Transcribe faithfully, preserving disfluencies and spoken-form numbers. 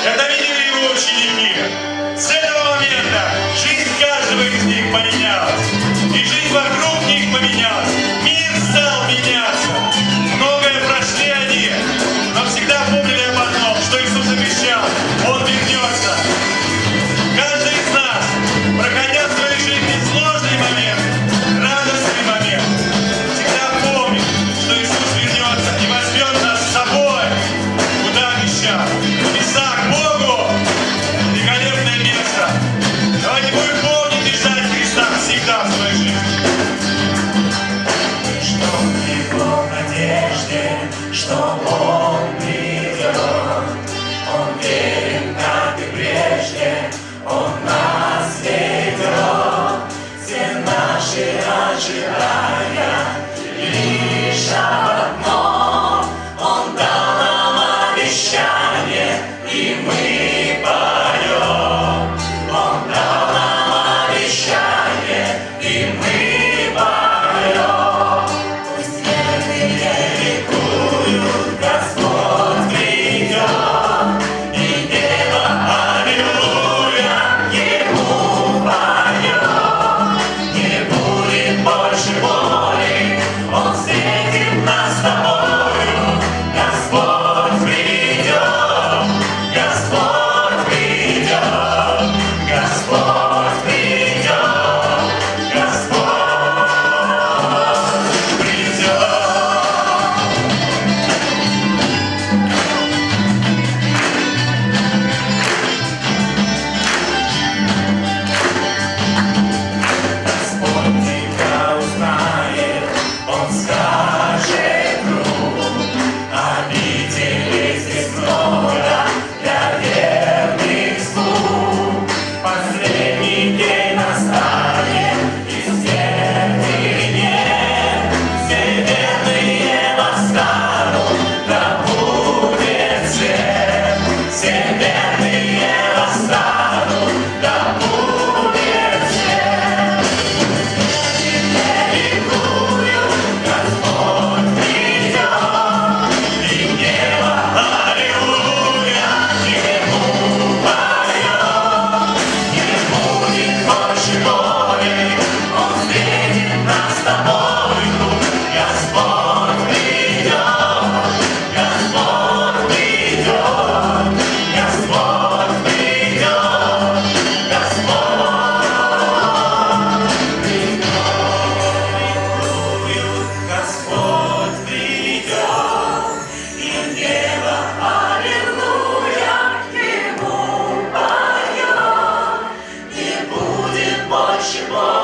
Это видели его ученики. С этого момента жизнь каждого из них поменялась. И жизнь вокруг них поменялась. Мир стал меняться. Многое прошли они, но всегда помнили об одном, что Иисус обещал. Он вернется. Каждый из нас, проходя в своей жизни сложный момент, радостный момент, всегда помнит, что Иисус вернется и возьмет нас с собой, куда обещал. Небеса к Богу, великолепное место. Давайте будем помнить и ждать Христа всегда в своей жизни. Чтоб его в надежде, что Он придет, Он верен, как и прежде, Он нас ведет. Все наши ожидания лишь одно, Он дал нам обещание, и мы поем. Он дал нам обещание, и мы поем. Пусть верные ликуют, Господь придет, и небо аллилуйя Ему поет. Не будет больше боли, Он встретит нас с тобою. Господь придет, Господь придет, Господь придет, Господь придет. Господь тебя узнает, Он скажет друг, обители здесь много для верных слуг. Последний день настанет, и смерти нет. Все верные восстанут, да будет свет. Все верные восстанут, да будет свет. Ликуют, Господь придет, и небо аллилуйя Ему поет. Не будет больше боли, Он встретит нас с тобою. Господь придет, Господь придет, Господь придет, Господь придет. Господь придет, и небо аллилуйя Ему поет. Не будет больше боли.